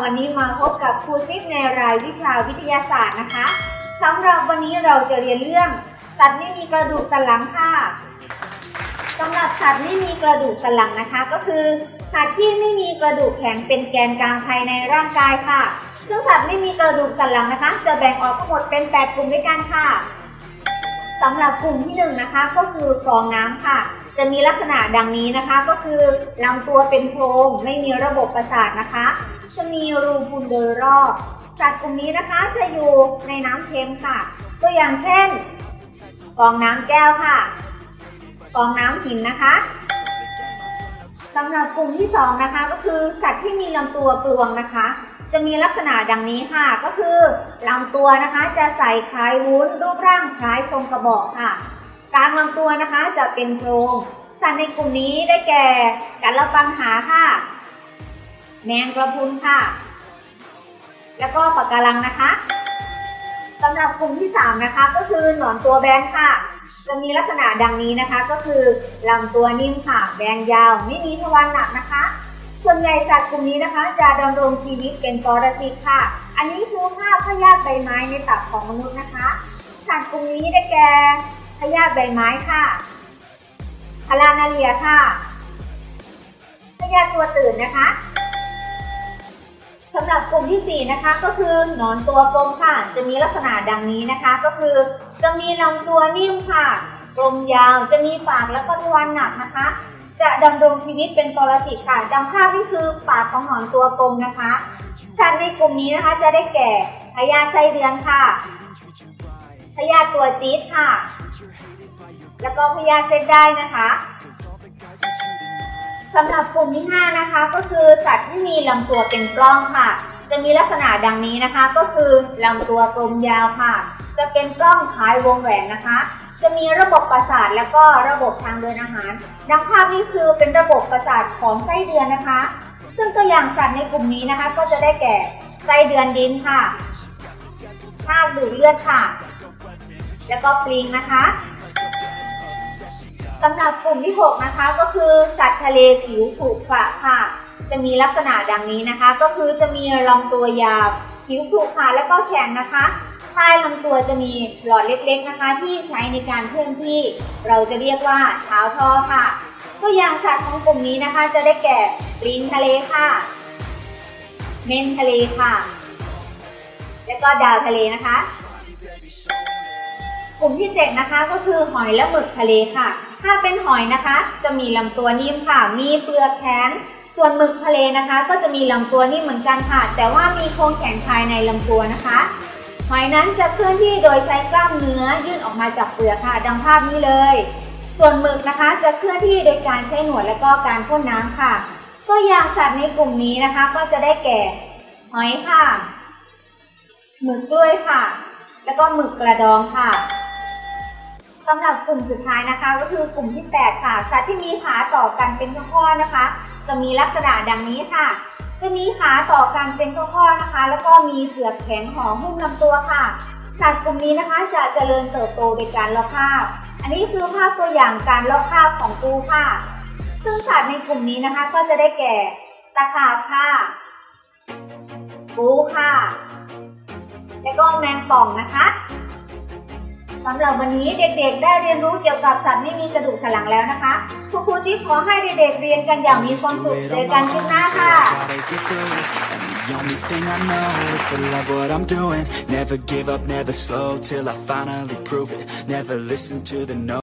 วันนี้มาพบกับครูติ๊กในรายวิชาวิทยาศาสตร์นะคะสำหรับวันนี้เราจะเรียนเรื่องสัตว์ไม่มีกระดูกสันหลังค่ะสำหรับสัตว์ไม่มีกระดูกสันหลังนะคะก็คือสัตว์ที่ไม่มีกระดูกแข็งเป็นแกนกลางภายในร่างกายค่ะซึ่งสัตว์ไม่มีกระดูกสันหลังนะคะจะแบ่งออกทั้งหมดเป็น8กลุ่มด้วยกันค่ะสำหรับกลุ่มที่1นะคะก็คือฟองน้ำค่ะจะมีลักษณะดังนี้นะคะก็คือลำตัวเป็นโพรงไม่มีระบบประสาทนะคะจะมีรูพุนโดยรอบสัตว์กลุ่มนี้นะคะจะอยู่ในน้ำเค็มค่ะตัวอย่างเช่นฟองน้ำแก้วค่ะฟองน้ำหินนะคะสำหรับกลุ่มที่2นะคะก็คือสัตว์ที่มีลำตัวกลวงนะคะจะมีลักษณะดังนี้ค่ะก็คือลำตัวนะคะจะใสคล้ายวุ้นรูปร่างคล้ายทรงกระบอกค่ะกลางลำตัวนะคะจะเป็นโพรงสัตว์ในกลุ่มนี้ได้แก่กัดละปังหาค่ะแมงกระพรุนค่ะแล้วก็ปะการังนะคะสำหรับกลุ่มที่3นะคะก็คือหนอนตัวแบนค่ะจะมีลักษณะดังนี้นะคะก็คือลำตัวนิ่มค่ะแบนยาวไม่มีทวารหนักนะคะส่วนใหญ่สัตว์กลุ่มนี้นะคะจะดำรงชีวิตเป็นปรสิตค่ะอันนี้คือภาพพยาธิใบไม้ในตับของมนุษย์นะคะสัตว์กลุ่มนี้ได้แก่พยาธิใบไม้ค่ะพารานาเรียค่ะพยาธิตัวตื่นนะคะสำหรับกลุ่มที่4นะคะก็คือหนอนตัวกลมค่ะจะมีลักษณะดังนี้นะคะก็คือจะมีลำตัวนิ่มค่ะกลมยาวจะมีปากและก็ทวารหนักนะคะจะดำรงชีวิตเป็นปรสิตค่ะดังภาพนี่คือปากของหนอนตัวกลมนะคะสัตว์ในกลุ่มนี้นะคะจะได้แก่พยาธิไส้เดือนค่ะพยาธิตัวจี๊ดค่ะแล้วก็พยาธิเส้นได้นะคะสำหรับกลุ่มที่5นะคะก็คือสัตว์ที่มีลำตัวเป็นปล้องค่ะจะมีลักษณะดังนี้นะคะก็คือลำตัวกลมยาวค่ะจะเป็นปล้องคล้ายวงแหวนนะคะจะมีระบบประสาทและก็ระบบทางเดินอาหารดังภาพนี้คือเป็นระบบประสาทของไส้เดือนนะคะซึ่งตัวอย่างสัตว์ในกลุ่มนี้นะคะก็จะได้แก่ไส้เดือนดินค่ะทากดูดเลือดค่ะแล้วก็ปลิงนะคะสำหรับกลุ่มที่6นะคะก็คือสัตว์ทะเลผิวขรุขระค่ะจะมีลักษณะดังนี้นะคะก็คือจะมีลำตัวยาวผิวขรุขระและก็แข็งนะคะใต้ลำตัวจะมีหลอดเล็กๆนะคะที่ใช้ในการเคลื่อนที่เราจะเรียกว่าเท้าท่อค่ะตัวอย่างสัตว์ของกลุ่มนี้นะคะจะได้แก่ปลิงทะเลค่ะเม่นทะเลค่ะแล้วก็ดาวทะเลนะคะกลุ่มที่7นะคะก็คือหอยและหมึกทะเลค่ะถ้าเป็นหอยนะคะจะมีลำตัวนิ่มค่ะมีเปลือกแข็งส่วนหมึกทะเลนะคะก็จะมีลำตัวนิ่มเหมือนกันค่ะแต่ว่ามีโครงแข็งภายในลำตัวนะคะหอยนั้นจะเคลื่อนที่โดยใช้กล้ามเนื้อยื่นออกมาจากเปลือกค่ะดังภาพนี้เลยส่วนหมึกนะคะจะเคลื่อนที่โดยการใช้หนวดและก็การพ่นน้ำค่ะตัวอย่างสัตว์ในกลุ่มนี้นะคะก็จะได้แก่หอยค่ะหมึกกล้วยค่ะแล้วก็หมึกกระดองค่ะสำหรับกลุ่มสุดท้ายนะคะก็คือกลุ่มที่8ค่ะสัตว์ที่มีขาต่อกันเป็นข้อๆนะคะจะมีลักษณะดังนี้ค่ะจะมีขาต่อกันเป็นข้อๆนะคะแล้วก็มีเปลือกแข็งห่อหุ้มลำตัวค่ะสัตว์กลุ่มนี้นะคะจะเจริญเติบโตโดยการลอกคราบอันนี้คือภาพตัวอย่างการลอกคราบของปูค่ะซึ่งสัตว์ในกลุ่มนี้นะคะก็จะได้แก่ตะขาบค่ะปูค่ะและก็แมงป่องนะคะสำหรับวันนี้เด็กๆได้เรียนรู้เกี่ยวกับสัตว์ไม่มีกระดูกสันหลังแล้วนะคะครูจิ๊บขอให้เด็กๆเรียนกันอย่างมีความสุขเจอกันคลิปหน้าค่ะ The only thing I know is to love what I'm doing. Never give up, never slow till I finally prove it. Never listen to the no